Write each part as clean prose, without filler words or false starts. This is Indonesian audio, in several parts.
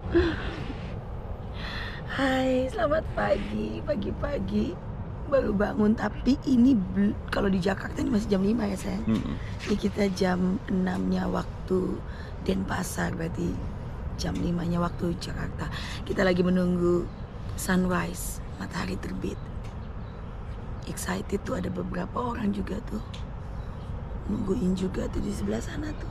Hai, selamat pagi. Pagi-pagi baru bangun, tapi ini kalau di Jakarta ini masih jam 5 ya sayang. Ini kita jam 6-nya waktu Denpasar, berarti jam 5-nya waktu Jakarta. Kita lagi menunggu sunrise, matahari terbit. Excited tuh, ada beberapa orang juga tuh nungguin juga tuh di sebelah sana tuh.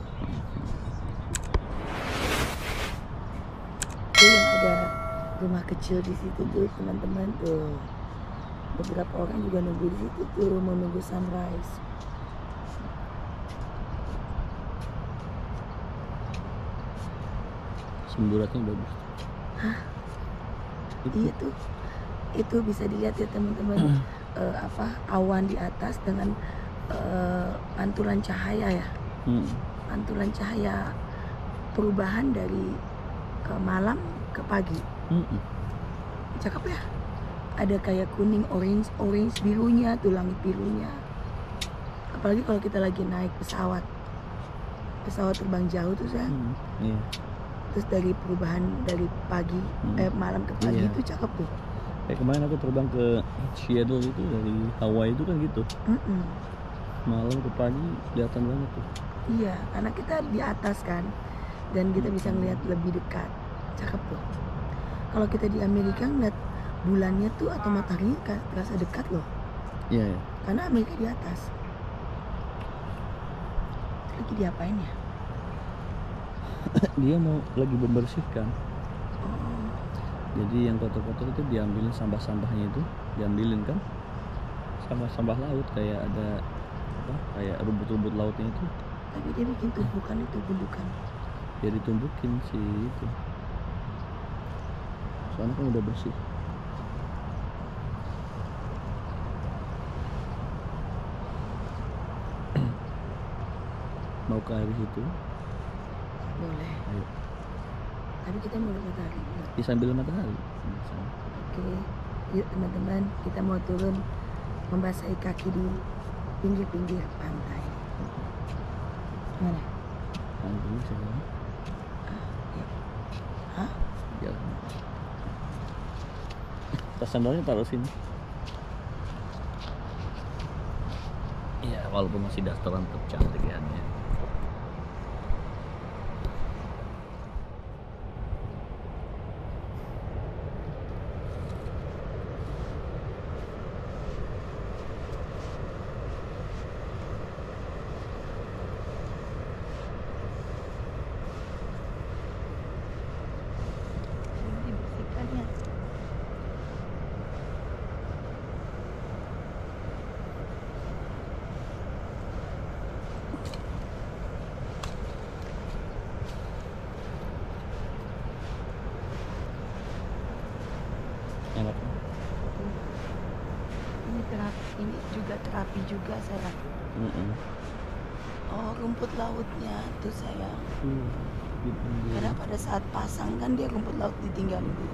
Tuh yang ada rumah kecil di situ tuh teman-teman tuh. Beberapa orang juga nunggu di situ tuh, mau nunggu sunrise. Semburatnya bagus. Hah? Iya tuh. Itu bisa dilihat ya teman-teman. Awan di atas dengan pantulan cahaya ya. Pantulan cahaya perubahan dari malam ke pagi. Cakep ya. Ada kayak kuning, orange birunya tuh, langit birunya. Apalagi kalau kita lagi naik pesawat terbang jauh tuh saya. Terus dari perubahan dari pagi malam ke pagi itu cakep tuh. Kayak kemarin aku terbang ke Seattle itu dari Hawaii itu kan gitu. Malam ke pagi kelihatan banget tuh. Iya, karena kita di atas kan, dan kita bisa ngeliat lebih dekat. Cakep tuh. Kalau kita di Amerika ngeliat bulannya tuh atau mataharinya terasa dekat loh. Iya. Karena Amerika di atas. Lagi diapain ya? Dia mau lagi membersihkan. Jadi yang kotor-kotor itu diambilin, sampah-sampahnya itu diambilin kan. Sampah-sampah laut, kayak ada kayak rumput-rumput lautnya itu. Tapi dia bikin tumpukan itu, gundukan. Ya ditumbukin sih itu. Soalnya kan udah bersih. Mau ke air situ? Boleh. Ayo. Tapi kita mau lihat matahari. Ya, sambil matahari. Oke, yuk teman-teman, kita mau turun membasahi kaki di pinggir-pinggir pantai. Mana? Nanti saya. Ya. Hah? Jalan. Tas sandalnya taruh sini. Iya, walaupun masih dasteran tetap cantik ya. Enak. Ini juga terapi juga sayang. Oh, rumput lautnya tuh sayang. Karena pada saat pasang kan dia rumput laut ditinggalin dulu.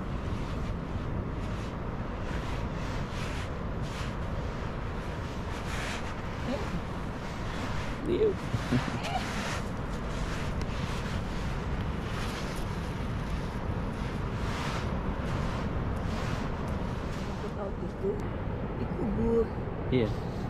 Rumput laut itu dikubur. Iya.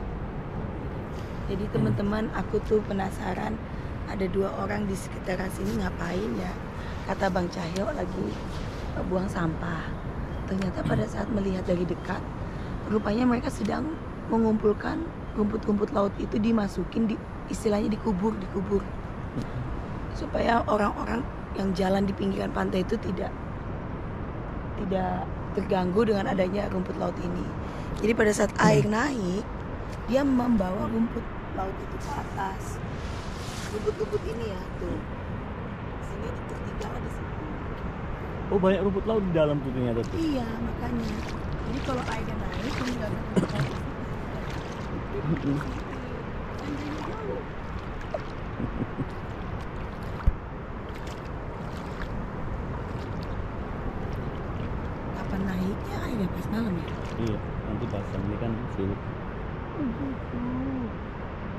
Jadi teman-teman, aku tuh penasaran ada 2 orang di sekitaran sini ngapain ya. Kata Bang Cahyo lagi buang sampah. Ternyata pada saat melihat dari dekat, rupanya mereka sedang mengumpulkan rumput-rumput laut itu, dimasukin istilahnya dikubur. Supaya orang-orang yang jalan di pinggiran pantai itu tidak terganggu dengan adanya rumput laut ini. Jadi pada saat air naik, dia membawa rumput laut itu ke atas. Rumput-rumput ini ya tuh. Sini tertinggal di situ. Oh, banyak rumput laut di dalam tuh ternyata tuh. Iya, makanya. Jadi kalau airnya naik, meninggalkan rumput laut itu. Kapan naiknya airnya pas malam ya? Iya, nanti pasang ini kan surut.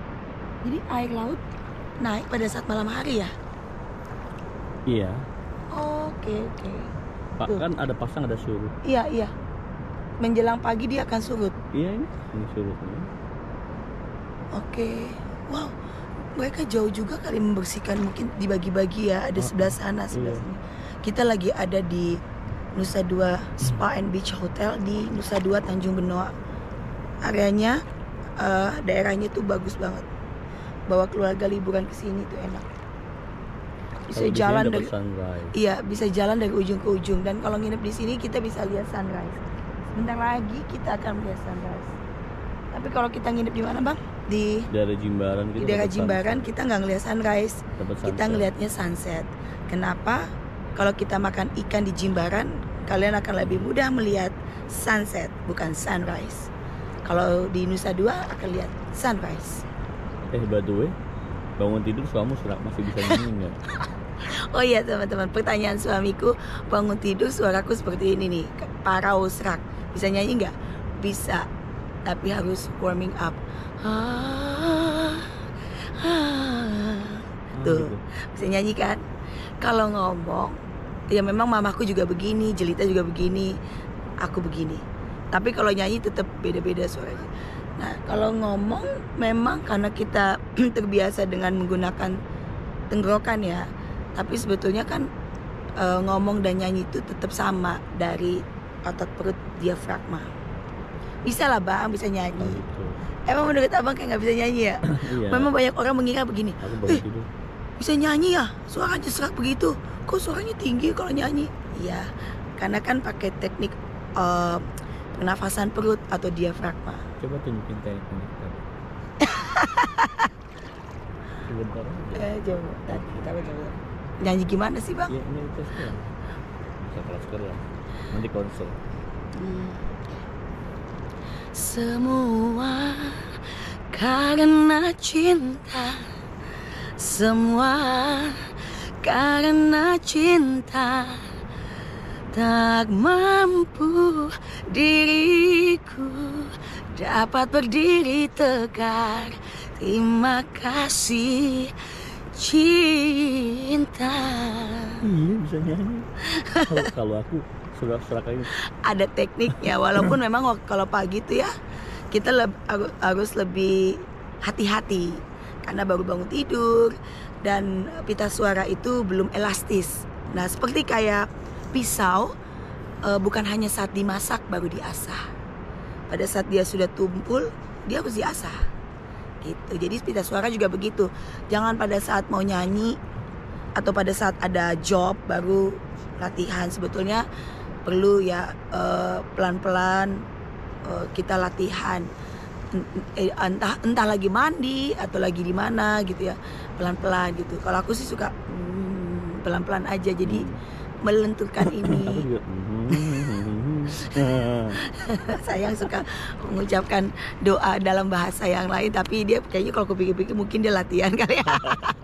Jadi air laut naik pada saat malam hari ya? Iya. Oke. Pak Tuh. kan ada pasang ada surut. Iya. Menjelang pagi dia akan surut. Iya ini surutnya. Oke. Wow. Mereka jauh juga kali membersihkan, mungkin dibagi-bagi ya. Ada sebelah sana, sebelah Iya. sini. Kita lagi ada di Nusa Dua Spa and Beach Hotel di Nusa Dua Tanjung Benoa. Areanya, daerahnya tuh bagus banget. Bawa keluarga liburan ke sini tuh enak. Bisa Kalau di sini jalan dapat dari sunrise. Iya, bisa jalan dari ujung ke ujung. Dan kalau nginep di sini kita bisa lihat sunrise. Sebentar lagi kita akan melihat sunrise. Tapi kalau kita nginep di mana, Bang? Di Daerah Jimbaran di daerah dapat Jimbaran sunset. kita nggak ngelihat sunrise. Dapat Kita sunset. ngelihatnya sunset. Kenapa? Kalau kita makan ikan di Jimbaran, kalian akan lebih mudah melihat sunset, bukan sunrise. Kalau di Nusa Dua akan lihat sunrise. By the way, bangun tidur suamu masih bisa nyanyi nggak? Oh iya teman-teman, pertanyaan suamiku, bangun tidur suaraku seperti ini nih, parau serak. Bisa nyanyi nggak? Bisa, tapi harus warming up. Tuh, Gitu. bisa nyanyi kan? Kalau ngomong, ya memang mamaku juga begini, Jelita juga begini, aku begini. Tapi kalau nyanyi tetap beda-beda suaranya. Nah, kalau ngomong memang karena kita terbiasa dengan menggunakan tenggorokan ya. Tapi sebetulnya kan ngomong dan nyanyi itu tetap sama dari otot perut diafragma. Bisa lah Bang, bisa Oh, nyanyi. gitu. Emang menurut Abang kayak nggak bisa nyanyi ya? Iya. Memang banyak orang mengira begini, Aku bangun tidur. bisa nyanyi ya? Suaranya serak begitu. Kok suaranya tinggi kalau nyanyi? Iya, karena kan pakai teknik pernafasan perut atau diafragma. Coba tunjukin teknik tadi. Sebentar aja. Coba. Nyanyi gimana sih Bang? Ya ini tes ya. Bisa kelas. Nanti konser. Semua karena cinta, semua karena cinta, tak mampu diriku dapat berdiri tegak. Terima kasih cinta. Iya bisa nyanyi. Kalau aku serak ini. Ada tekniknya, walaupun memang kalau pagi itu ya kita harus lebih hati-hati karena baru bangun tidur dan pita suara itu belum elastis. Nah seperti kayak pisau, bukan hanya saat dimasak baru diasah. Pada saat dia sudah tumpul dia harus diasah gitu. Jadi pita suara juga begitu. Jangan pada saat mau nyanyi atau pada saat ada job baru latihan. Sebetulnya perlu ya pelan-pelan kita latihan, entah lagi mandi atau lagi di mana gitu ya, pelan-pelan gitu. Kalau aku sih suka pelan-pelan aja, jadi melenturkan Aku ini. juga. Saya yang suka mengucapkan doa dalam bahasa yang lain, tapi dia kayaknya kalau aku pikir-pikir mungkin dia latihan kali ya.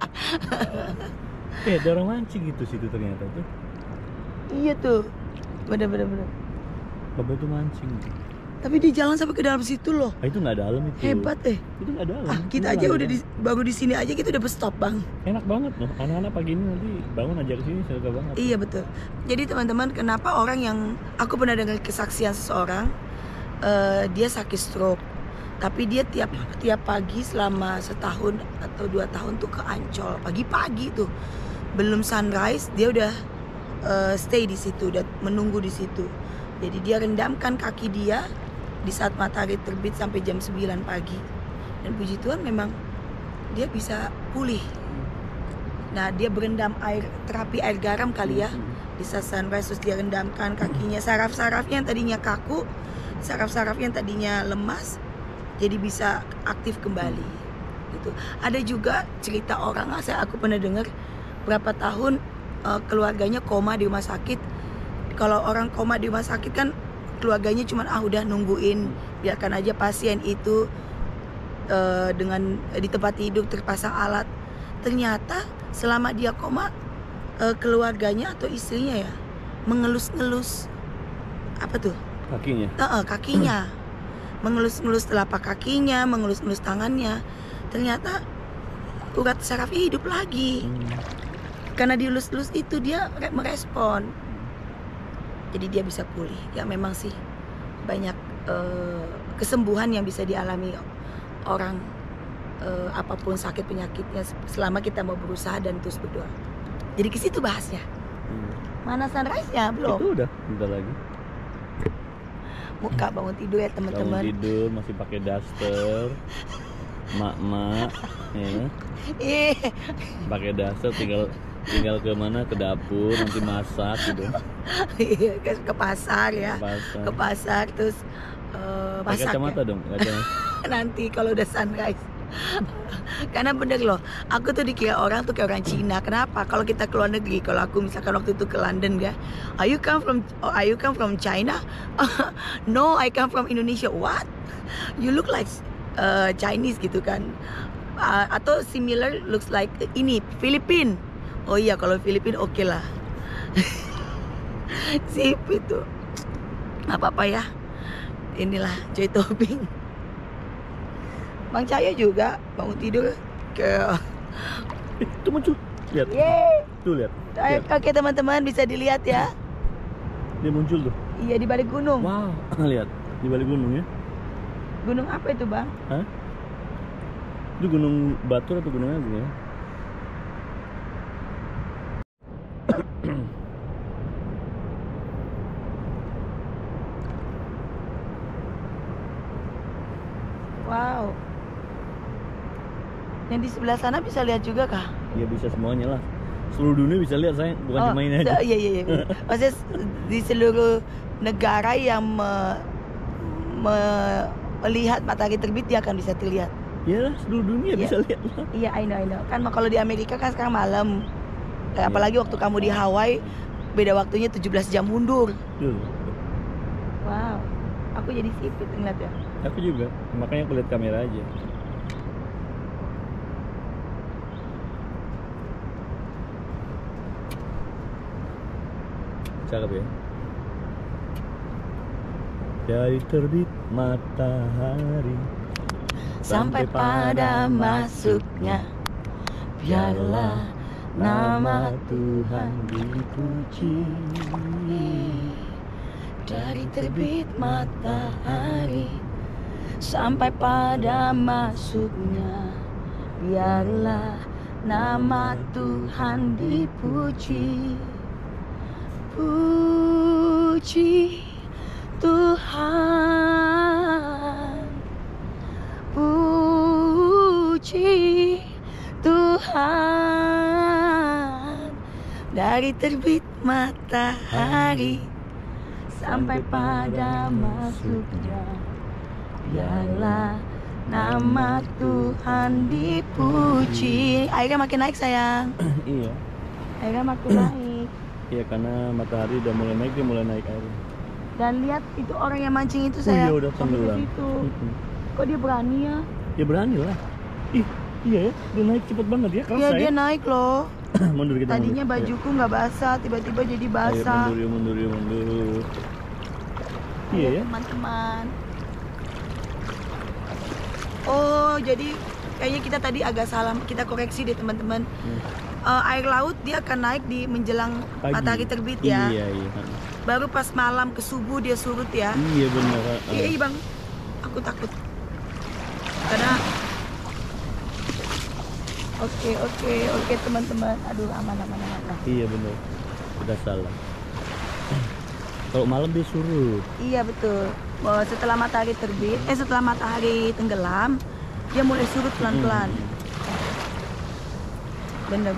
Ada orang mancing gitu situ ternyata tuh. Iya tuh, bener. Bapak tuh mancing. Tapi dia jalan sampai ke dalam situ loh. Itu nggak dalam itu. Hebat Itu nggak dalam. Kita aja udah baru di sini aja kita udah stop Bang. Enak banget loh. Anak-anak pagi ini nanti bangun aja ke sini suka banget. Iya betul. Jadi teman-teman, kenapa orang yang aku pernah dengar kesaksian seseorang, dia sakit stroke, tapi dia tiap pagi selama setahun atau 2 tahun tuh ke Ancol pagi-pagi tuh, belum sunrise dia udah stay di situ, udah menunggu di situ. Jadi dia rendamkan kaki dia di saat matahari terbit sampai jam 9 pagi. Dan puji Tuhan memang dia bisa pulih. Nah dia berendam terapi air garam kali ya. Di saat sunrise terus dia rendamkan kakinya, saraf-sarafnya yang tadinya kaku, saraf-sarafnya yang tadinya lemas, jadi bisa aktif kembali. Gitu. Ada juga cerita orang, aku pernah dengar berapa tahun keluarganya koma di rumah sakit. Kalau orang koma di rumah sakit kan keluarganya cuman udah nungguin, biarkan aja pasien itu dengan di tempat tidur terpasang alat. Ternyata selama dia koma keluarganya atau istrinya ya mengelus-ngelus apa tuh? Kakinya. Kakinya. Mengelus-ngelus telapak kakinya, mengelus-ngelus tangannya. Ternyata urat sarafnya hidup lagi. karena dielus-elus itu dia merespon. Jadi dia bisa pulih. Ya memang sih banyak kesembuhan yang bisa dialami orang apapun sakit penyakitnya selama kita mau berusaha dan terus berdoa. Jadi ke situ bahasnya. Mana sunrise-nya? Belum. Itu udah, bentar lagi. Muka bangun tidur ya teman-teman. Bangun tidur masih pakai daster. Mak-mak ya. Pakai daster tinggal ke mana, ke dapur nanti masak gitu. Iya, ke pasar ya. Ke pasar terus masak. Pakai kacamata dong, kacamata. Nanti kalau udah sunrise. Karena bener loh, aku tuh dikira orang tuh kayak orang Cina. Kenapa? Kalau kita ke luar negeri, kalau aku misalkan waktu itu ke London ya, Are you come from China? No, I come from Indonesia. What? You look like Chinese gitu kan? Atau similar looks like ini Filipin. Oh iya, kalau Filipin oke lah. Sip itu. Apa-apa ya. Inilah Joy Tobing. Bang Cahyo juga bangun tidur ke itu muncul. Lihat. Yeay. Tuh lihat. Oke teman-teman bisa dilihat ya. Dia muncul tuh. Iya di balik gunung. Wow, lihat di balik gunung ya. Gunung apa itu, Bang? Hah? Itu gunung Batur atau gunung apa ya? Wow. Yang di sebelah sana bisa lihat juga kah? Ya bisa semuanya lah. Seluruh dunia bisa lihat, saya bukan cuma ini aja. Iya. Maksudnya di seluruh negara yang melihat matahari terbit dia akan bisa terlihat. Iyalah, seluruh dunia bisa lihat lah. Iya, I know. Kan kalau di Amerika kan sekarang malam. Apalagi waktu kamu di Hawaii beda waktunya 17 jam mundur. Wow. Aku jadi sipit ngeliat ya. Aku juga, makanya aku lihat kamera aja. Cakep ya. Dari terbit matahari sampai pada masuknya, biarlah nama Tuhan dipuji. Dari terbit matahari sampai pada masuknya, biarlah nama Tuhan dipuji. Puji Tuhan, puji Tuhan. Dari terbit matahari sampai pada masuknya, biarlah nama Tuhan dipuji. Airnya makin naik sayang. Iya. Airnya makin naik. Iya, karena matahari udah mulai naik, dia mulai naik airnya. Dan lihat itu orang yang mancing itu sayang. Oh iya, udah tenggelam. Kok dia berani ya? Ya berani lah. Iya ya, dia naik cepet banget ya. Iya, dia naik loh. Mundur kita. Tadinya mundur. bajuku nggak basah, tiba-tiba jadi basah. Ayo, mundur. Iya ya, teman-teman. Oh, jadi kayaknya kita tadi agak salah. Kita koreksi deh teman-teman. Air laut dia akan naik di menjelang pagi. Matahari terbit ya. Iya. Baru pas malam ke subuh dia surut ya. Iya benar. Iya bang, aku takut. Karena Oke teman-teman. Aduh aman. Iya benar. Udah salah. Kalau malam dia surut. Iya betul. Setelah matahari terbit, setelah matahari tenggelam, dia mulai surut pelan-pelan. Bener.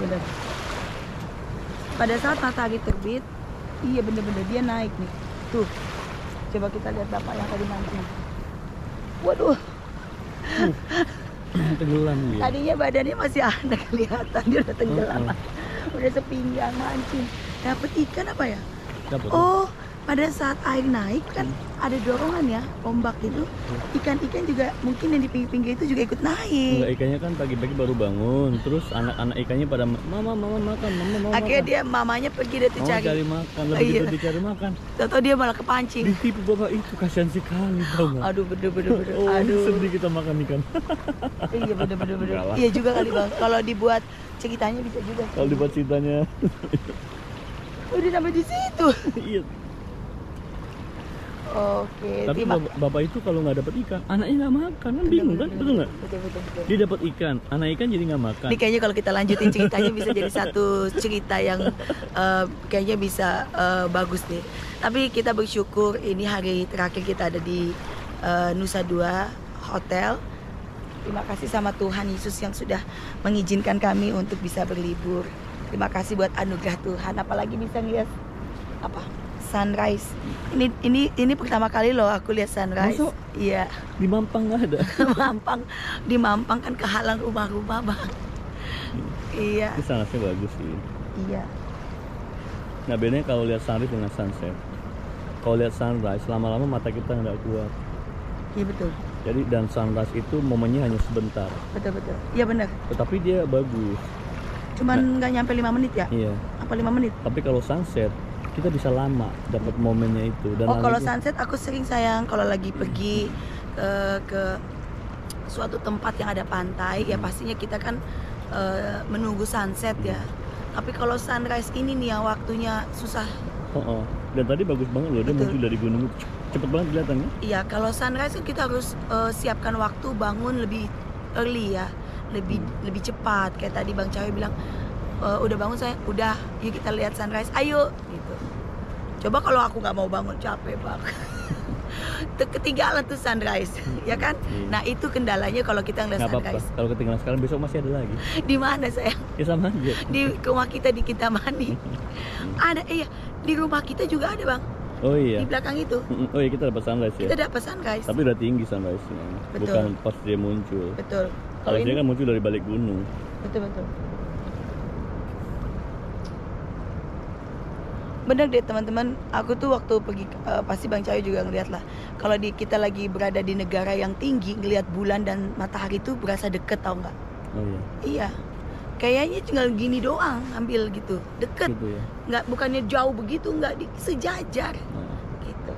Pada saat matahari terbit, iya bener-bener dia naik nih. Tuh, coba kita lihat bapak yang tadi mancing. Waduh. Tenggelam dia. Tadinya badannya masih ada kelihatan, dia udah tenggelam. Udah sepinggang mancing. Dapet ikan apa ya? Dapet. Oh, pada saat air naik kan ada dorongan ya, ombak itu. Ikan-ikan juga mungkin yang di pinggir-pinggir itu juga ikut naik. Enggak, ikannya kan pagi-pagi baru bangun, terus anak-anak ikannya pada mama makan, mama Akhirnya makan. dia mamanya pergi dia tuh cari. Cari makan, lebih Iya. gitu cari makan. Tahu-tahu dia malah kepancing. Ditipu bapak itu, kasihan sekali tau nggak? Aduh bener. Oh, Aduh. sedih kita makan ikan. Iya bener. Enggak lah. Iya juga kali bang. Kalau dibuat ceritanya bisa juga. Kalau dibuat ceritanya, Udah sampai di situ. iya. Oke. Tapi bapak itu kalau nggak dapat ikan, anaknya nggak makan, kan bingung kan, betul nggak? Betul. Dia dapat ikan, anak ikan jadi nggak makan. Ini kayaknya kalau kita lanjutin ceritanya bisa jadi satu cerita yang kayaknya bisa bagus nih. Tapi kita bersyukur ini hari terakhir kita ada di Nusa Dua Hotel. Terima kasih sama Tuhan Yesus yang sudah mengizinkan kami untuk bisa berlibur. Terima kasih buat anugerah Tuhan. Apalagi bisa ngeliat apa? Sunrise. Ini pertama kali loh aku lihat sunrise. Masuk? Iya. Di Mampang nggak ada. Di Mampang kan kehalang rumah-rumah bang. Iya. Itu sangatnya bagus sih. Iya. Nah bedanya kalau lihat sunrise dengan sunset. Kalau lihat sunrise lama-lama mata kita nggak kuat. Iya betul. Jadi dan sunrise itu momennya hanya sebentar. Betul. Iya benar. Tetapi dia bagus. Cuman nggak nyampe 5 menit ya? Iya. Apa 5 menit? Tapi kalau sunset kita bisa lama dapat momennya itu. Dan Oh kalau itu- sunset aku sering sayang kalau lagi pergi ke suatu tempat yang ada pantai ya pastinya kita kan menunggu sunset ya. Tapi kalau sunrise ini nih yang waktunya susah. Oh. Dan tadi bagus banget loh, dia Betul. muncul dari gunung. Cepet banget kelihatannya. Iya kalau sunrise kan kita harus siapkan waktu bangun lebih early ya, lebih cepat. Kayak tadi Bang Cawi bilang udah bangun saya, udah yuk kita lihat sunrise, ayo gitu. Coba kalau aku nggak mau bangun capek banget. Ketinggalan tuh sunrise, ya kan? Iya. Nah itu kendalanya kalau kita ngeliat Nggak apa-apa. sunrise. Kalau ketinggalan sekarang besok masih ada lagi. Di mana sayang? Ya sama aja. Di rumah kita di Kintamani. Ada, iya. Di rumah kita juga ada bang. Oh iya. Di belakang itu Oh iya kita dapat sunrise ya. kita dapat sunrise. Tapi udah tinggi sunrise-nya. Betul. Bukan pas dia muncul. Betul. Kalau dia kan muncul dari balik gunung. Betul. Bener deh teman-teman, aku tuh waktu pergi pasti Bang Cawi juga ngeliat lah. Kalau kita lagi berada di negara yang tinggi, ngeliat bulan dan matahari tuh berasa deket tau nggak? Oh iya. Iya, kayaknya tinggal gini doang, ambil gitu, deket. Gitu ya. Nggak, bukannya jauh begitu, nggak sejajar. Oh. Gitu.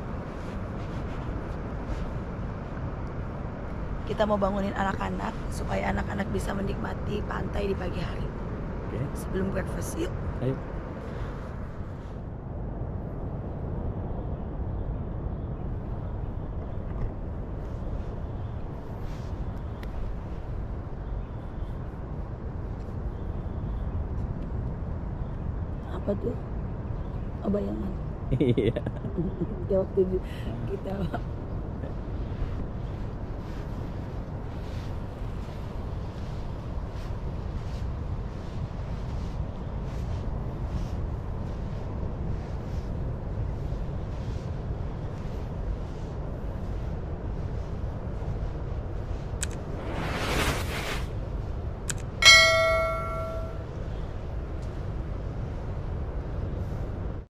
Kita mau bangunin anak-anak supaya anak-anak bisa menikmati pantai di pagi hari. Oke. Sebelum breakfast yuk. Ayo. Apa tuh? Oh bayangan. Iya. Kayak waktu kita